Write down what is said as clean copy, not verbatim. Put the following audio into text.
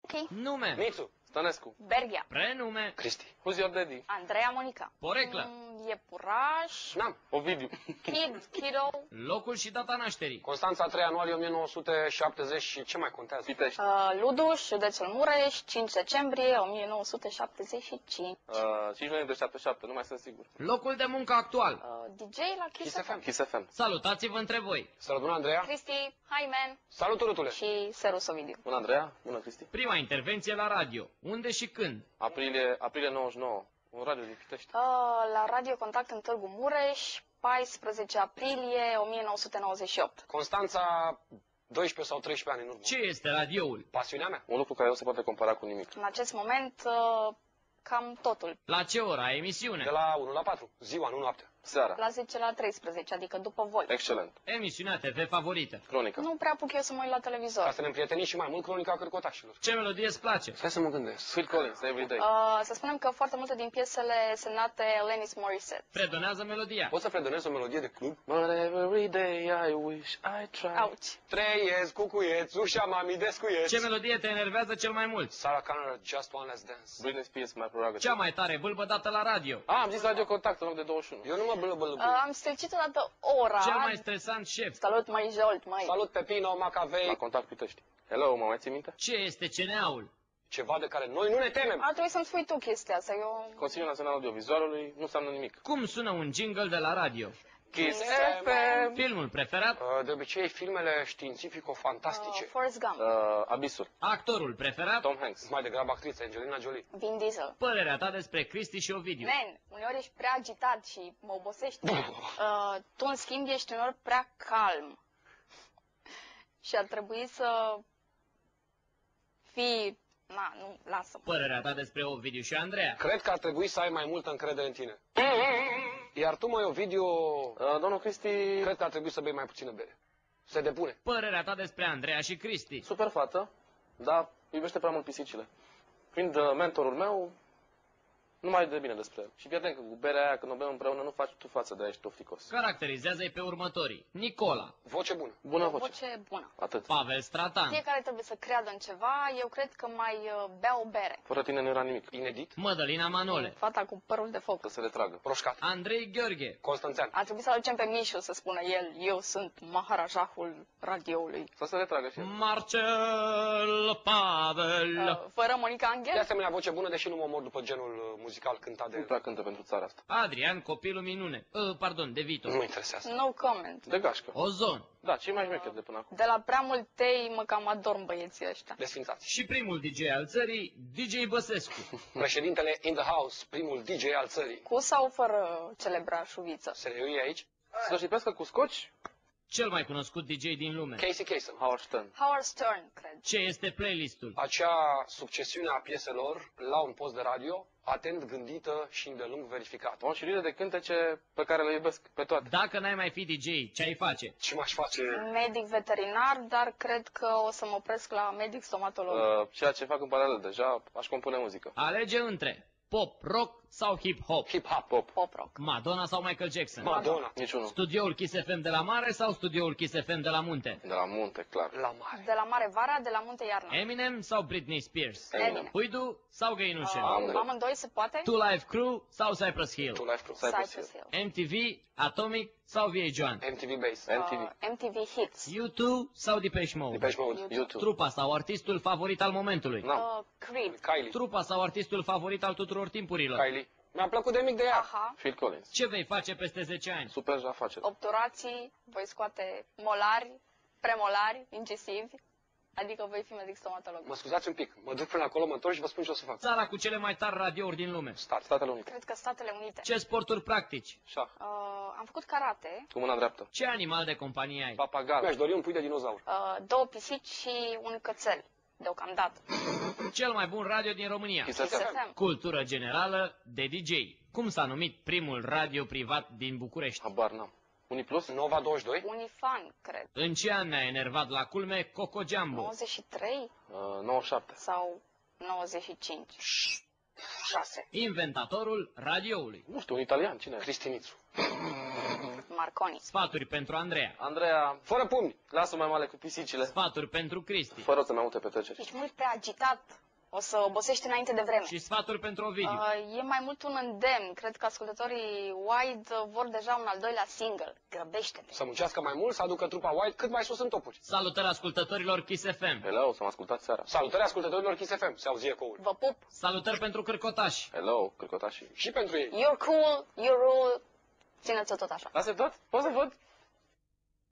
Ok. Nume. Mițu. Stănescu. Berghia. Prenume. Cristi. Who's your daddy? Andreea Monica. Poreclă. Iepuraș. Nam. Ovidiu. Kiddo. Locul și data nașterii. Constanța 3 ianuarie 1970 și ce mai contează? Pitești. Luduș, județul Mureș, 5 decembrie 1975. 5 noiembrie 77, nu mai sunt sigur. Locul de muncă actual. DJ la Kiss Kiss FM. Kiss FM. Salutați-vă între voi. Salut, bună, Andreea. Cristi, hi man. Salut, Rutule. Și Serus Ovidiu. Bună, Andreea. Bună, Cristi. Prima intervenție la radio. Unde și când? Aprilie 99. Un radio din Pitești. La Radio Contact în Târgu Mureș, 14 aprilie 1998. Constanța 12 sau 13 ani în urmă. Ce este radioul? Pasiunea mea. Un lucru care nu se poate compara cu nimic. În acest moment, cam totul. La ce ora emisiune? De la 1 la 4. Ziua, nu noaptea. Seara. La 10 la 13, adică după voi. Excelent. Emisiunea TV favorită. Cronica. Nu prea apuc eu să mă uit la televizor. Ca să ne împrietenim și mai mult, Cronica Cărcotașilor. Ce melodie îți place? Stai să mă gândesc. Phil Collins, Everyday. Să spunem că foarte multe din piesele semnate Alanis Morissette. Fredonează melodia. Poți să predonezi o melodie de club? But every day I wish I tried. Auci. Trăiesc cu cuieț, ușa mami descuieț. Ce melodie te enervează cel mai mult? Sarah Connor, Just One Last Dance. Britney Spears, My Prerogative. Cea mai tare bâlbă dată la radio. Am zis Radio Contact în loc de 21. Eu nu mă blăbălăbui. Am stâlcit odată ora. Cel mai stresant șef. Salut, mai Jolt, mai. Salut, Pepino, Macavei. La Contact Pitești. Hello, mă mai ții minte? Ce este CNA-ul? Ceva de care noi nu ne temem. Ar trebui să-mi spui tu chestia asta, eu... Consiliul Național Audiovizualului nu înseamnă nimic. Cum sună un jingle de la radio? Kiss FM. Filmul preferat? De obicei, filmele științifico-fantastice. Forrest Gump. Abisul. Actorul preferat? Tom Hanks. Mai degrabă actriță, Angelina Jolie. Vin Diesel. Părerea ta despre Cristi și Ovidiu. Man, uneori ești prea agitat și mă obosești. Tu, în schimb, ești uneori prea calm. Și ar trebui să fii... Na, nu, lasă-mă. Părerea ta despre Ovidiu și Andreea. Cred că ar trebui să ai mai multă încredere în tine. Iar tu, măi, Ovidiu, Domnul Cristi, cred că ar trebui să bei mai puțină bere. Se depune. Părerea ta despre Andreea și Cristi. super fată, dar iubește prea mult pisicile. Fiind mentorul meu, nu mai de bine despre el. Și prieten că cu berea aia, când o bem împreună, nu faci tu față de a ești ofticos. Caracterizează-i pe următorii. Nicola, Voce bună. Bună O voce. voce bună. Atât. Pavel Stratan, Fiecare trebuie să creadă în ceva, eu cred că mai bea o bere. Fără tine nu era nimic. Inedit. Mădălina Manole, Fata cu părul de foc. Să se retragă. Proșcat. Andrei Gheorghe, Constanțean. Ar trebui să aducem pe Mișu să spună el, eu sunt maharajahul radioului. Să se retragă și el. Marcel Pavel, Fără Monica De Angel? asemenea, voce bună, deși nu mă omor după genul muzical cântat de Nu prea cântă pentru țara asta. Adrian Copilul Minune, pardon, De Vito, Nu mă interesează. No comment. De gașcă. Ozon Da, cei mai șmecheri de până acum. De la prea mult tei mă cam adorm băieții ăștia. Desfințați. și primul DJ al țării, DJ Băsescu. Președintele In The House, primul DJ al țării. Cu sau fără celebra șuviță? Serioi aici? Să și pescă cu scoci? Cel mai cunoscut DJ din lume. Casey Kasem. Howard Stern. Howard Stern, cred. Ce este playlistul? Acea succesiune a pieselor la un post de radio, atent gândită și îndelung verificată. O șirire de cântece pe care le iubesc pe toate. Dacă n-ai mai fi DJ, ce ai face? Ce m-aș face? Medic veterinar, dar cred că o să mă opresc la medic stomatolog. Ceea ce fac în paralel deja, aș compune muzică. Alege între pop, rock sau hip-hop, Hip-hop. Pop. Pop rock. Madonna sau Michael Jackson, Madonna. Niciunul. studioul Kiss FM de la mare sau studioul Kiss FM de la munte, De la munte, clar. La mare. De la mare vara, de la munte iarna. Eminem sau Britney Spears, Eminem. Huidu sau Găinușe, Amândoi se poate? Two Life Crew sau Cypress Hill, Tu Life Crew. Cypress Hill. MTV, Atomic sau VH1, MTV Base. MTV. MTV Hits. U2 sau Depeche Mode, Depeche Mode. YouTube. trupa sau artistul favorit al momentului, N-am. Creed. Kylie. trupa sau artistul favorit al tuturor timpurilor. Kylie. Mi-a plăcut de mic de ea. Aha. Phil Collins. Ce vei face peste 10 ani? Super afaceri. Obturații, voi scoate molari, premolari, incisivi, adică voi fi medic stomatolog. Mă scuzați un pic. Mă duc până acolo, mă întorc și vă spun ce o să fac. Țara cu cele mai tari radiouri din lume. Statele Unite. Cred că Statele Unite. Ce sporturi practici? Șah. Am făcut karate, Cu mâna dreaptă. Ce animal de companie ai? Papagal. Mi-aș dori un pui de dinozaur. două pisici și un cățel, deocamdată. Cel mai bun radio din România. Kiss Kiss FM. FM. Cultură generală de DJ. Cum s-a numit primul radio privat din București? Habar n-am. Uniplus? Nova 22. Unifan, cred. În ce an ne-a enervat la culme Coco Jumbo? 93 97. sau 95? 6. Inventatorul radioului. Nu știu, un italian, cine? Cristinițu. Marconi. Sfaturi pentru Andreea. Andreea, Fără pumni. lasă mai mare cu pisicile. Sfaturi pentru Cristi. Fără să mai multe petreceri. Ești mult prea agitat. O să obosești înainte de vreme. Și sfaturi pentru Ovidiu. E mai mult un îndemn. Cred că ascultătorii Wide vor deja un al doilea single. Grăbește-te. Să muncească mai mult, să aducă trupa White cât mai sus în topuri. Salutări ascultătorilor Kiss FM. Hello, să mă ascultați seara. Salutări ascultătorilor Kiss FM. Se auzi ecoul. Vă pup. Salutări pentru cârcotași. Hello, cârcotașii. Și pentru ei. You're cool, you rule. Țineți-o tot așa. Asta e tot? Poți să văd?